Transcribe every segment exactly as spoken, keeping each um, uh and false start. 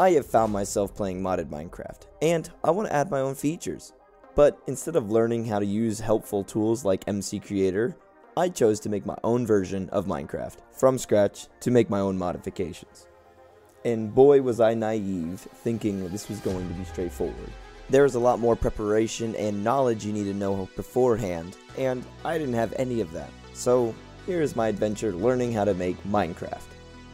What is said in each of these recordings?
I have found myself playing modded Minecraft, and I want to add my own features. But instead of learning how to use helpful tools like M C Creator, I chose to make my own version of Minecraft from scratch to make my own modifications. And boy was I naive, thinking this was going to be straightforward. There is a lot more preparation and knowledge you need to know beforehand, and I didn't have any of that. So here is my adventure learning how to make Minecraft.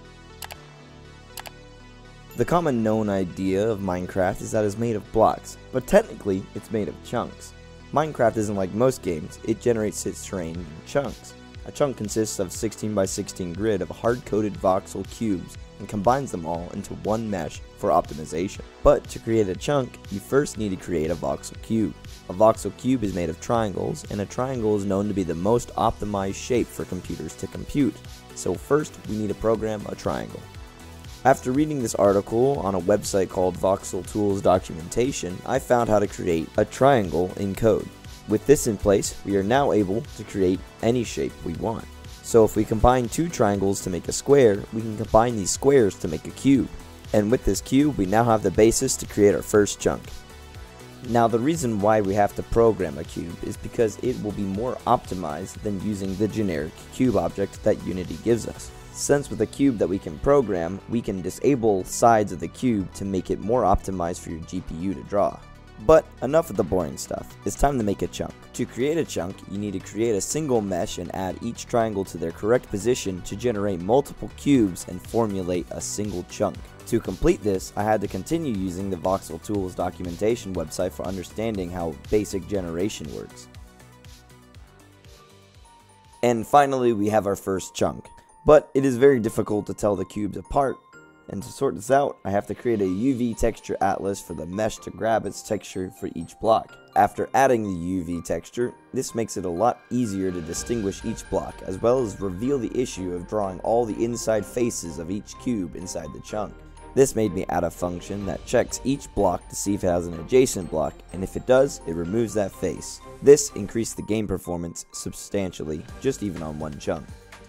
The common known idea of Minecraft is that it's made of blocks, but technically it's made of chunks. Minecraft isn't like most games, it generates its terrain in chunks. A chunk consists of sixteen by sixteen grid of hard-coded voxel cubes and combines them all into one mesh for optimization. But to create a chunk, you first need to create a voxel cube. A voxel cube is made of triangles, and a triangle is known to be the most optimized shape for computers to compute. So first, we need to program a triangle. After reading this article on a website called Voxel Tools Documentation, I found how to create a triangle in code. With this in place, we are now able to create any shape we want. So if we combine two triangles to make a square, we can combine these squares to make a cube. And with this cube, we now have the basis to create our first chunk. Now the reason why we have to program a cube is because it will be more optimized than using the generic cube object that Unity gives us. Since with a cube that we can program, we can disable sides of the cube to make it more optimized for your G P U to draw. But enough of the boring stuff, it's time to make a chunk. To create a chunk, you need to create a single mesh and add each triangle to their correct position to generate multiple cubes and formulate a single chunk. To complete this, I had to continue using the Voxel Tools documentation website for understanding how basic generation works. And finally, we have our first chunk. But it is very difficult to tell the cubes apart, and to sort this out, I have to create a U V texture atlas for the mesh to grab its texture for each block. After adding the U V texture, this makes it a lot easier to distinguish each block, as well as reveal the issue of drawing all the inside faces of each cube inside the chunk. This made me add a function that checks each block to see if it has an adjacent block, and if it does, it removes that face. This increased the game performance substantially, just even on one chunk.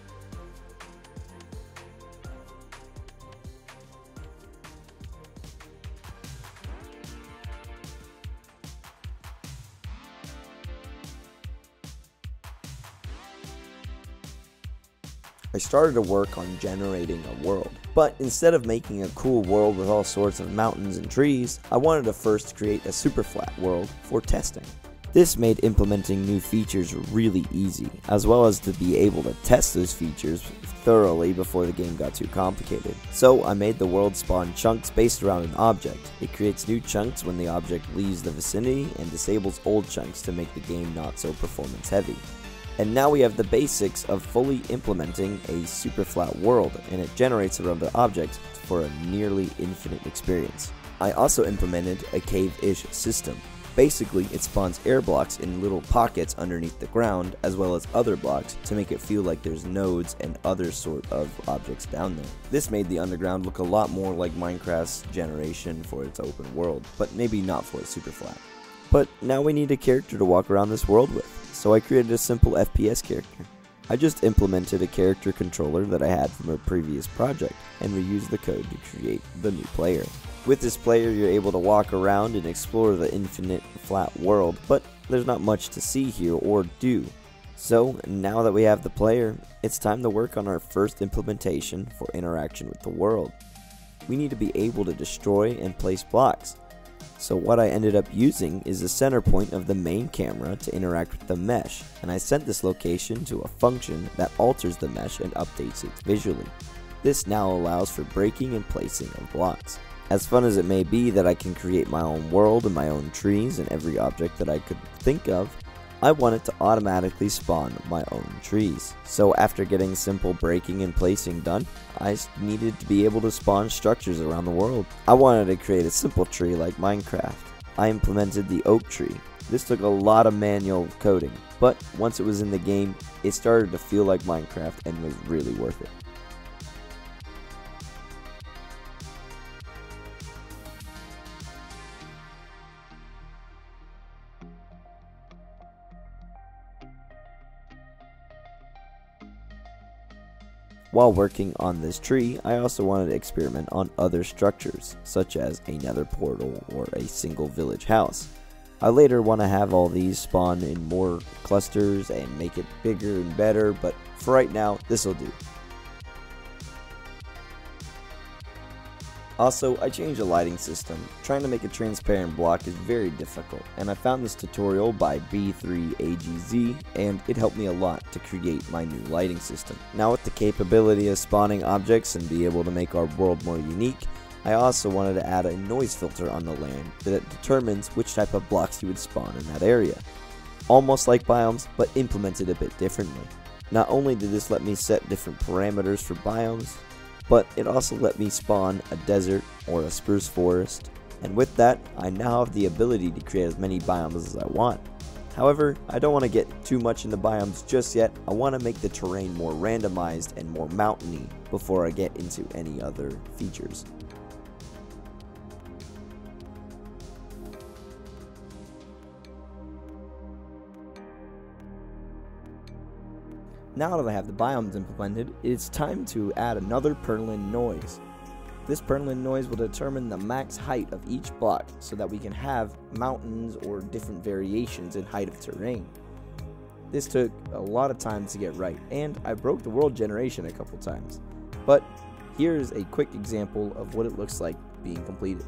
I started to work on generating a world, but instead of making a cool world with all sorts of mountains and trees, I wanted to first create a super flat world for testing. This made implementing new features really easy, as well as to be able to test those features thoroughly before the game got too complicated. So I made the world spawn chunks based around an object. It creates new chunks when the object leaves the vicinity and disables old chunks to make the game not so performance heavy. And now we have the basics of fully implementing a super flat world, and it generates around the object for a nearly infinite experience. I also implemented a cave-ish system. Basically, it spawns air blocks in little pockets underneath the ground, as well as other blocks, to make it feel like there's nodes and other sort of objects down there. This made the underground look a lot more like Minecraft's generation for its open world, but maybe not for its super flat. But now we need a character to walk around this world with, so I created a simple F P S character. I just implemented a character controller that I had from a previous project, and reused the code to create the new player. With this player, you're able to walk around and explore the infinite flat world, but there's not much to see here or do. So now that we have the player, it's time to work on our first implementation for interaction with the world. We need to be able to destroy and place blocks. So what I ended up using is the center point of the main camera to interact with the mesh, and I sent this location to a function that alters the mesh and updates it visually. This now allows for breaking and placing of blocks. As fun as it may be that I can create my own world and my own trees and every object that I could think of, I wanted to automatically spawn my own trees. So after getting simple breaking and placing done, I needed to be able to spawn structures around the world. I wanted to create a simple tree like Minecraft. I implemented the oak tree. This took a lot of manual coding, but once it was in the game, it started to feel like Minecraft and was really worth it. While working on this tree, I also wanted to experiment on other structures, such as a nether portal or a single village house. I later want to have all these spawn in more clusters and make it bigger and better, but for right now, this will do. Also, I changed the lighting system. Trying to make a transparent block is very difficult, and I found this tutorial by B three A G Z, and it helped me a lot to create my new lighting system. Now with the capability of spawning objects and be able to make our world more unique, I also wanted to add a noise filter on the land that determines which type of blocks you would spawn in that area. Almost like biomes, but implemented a bit differently. Not only did this let me set different parameters for biomes, but it also let me spawn a desert or a spruce forest, and with that, I now have the ability to create as many biomes as I want. However, I don't want to get too much into biomes just yet. I want to make the terrain more randomized and more mountainy before I get into any other features. Now that I have the biomes implemented, it's time to add another Perlin noise. This Perlin noise will determine the max height of each block so that we can have mountains or different variations in height of terrain. This took a lot of time to get right, and I broke the world generation a couple times. But here's a quick example of what it looks like being completed.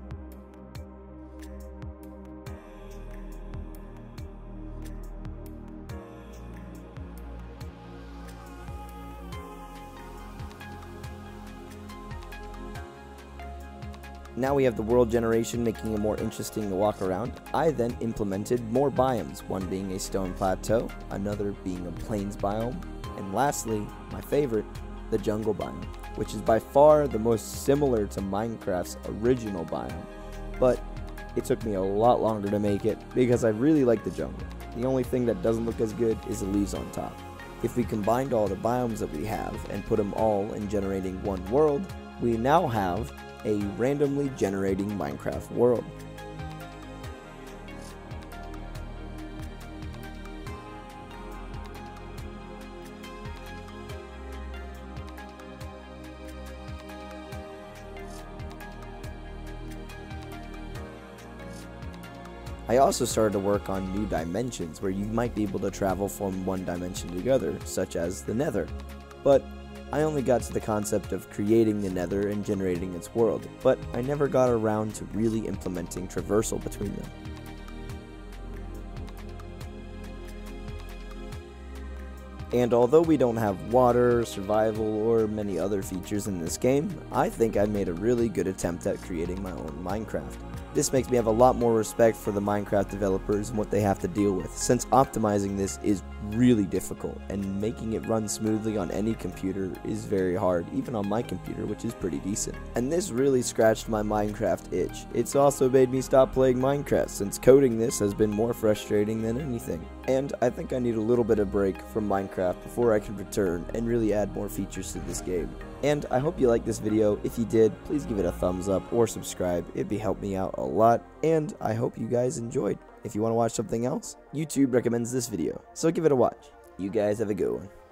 Now we have the world generation, making it more interesting to walk around. I then implemented more biomes, one being a stone plateau, another being a plains biome, and lastly, my favorite, the jungle biome, which is by far the most similar to Minecraft's original biome. But it took me a lot longer to make it because I really like the jungle. The only thing that doesn't look as good is the leaves on top. If we combined all the biomes that we have and put them all in generating one world, we now have a randomly generating Minecraft world. I also started to work on new dimensions where you might be able to travel from one dimension to the other, such as the Nether. But I only got to the concept of creating the Nether and generating its world, but I never got around to really implementing traversal between them. And although we don't have water, survival, or many other features in this game, I think I made a really good attempt at creating my own Minecraft. This makes me have a lot more respect for the Minecraft developers and what they have to deal with, since optimizing this is really difficult, and making it run smoothly on any computer is very hard, even on my computer, which is pretty decent. And this really scratched my Minecraft itch. It's also made me stop playing Minecraft, since coding this has been more frustrating than anything. And I think I need a little bit of break from Minecraft before I can return and really add more features to this game. And I hope you liked this video. If you did, please give it a thumbs up or subscribe. It'd be help me out a lot, and I hope you guys enjoyed. If you want to watch something else, YouTube recommends this video, so give it a watch. You guys have a good one.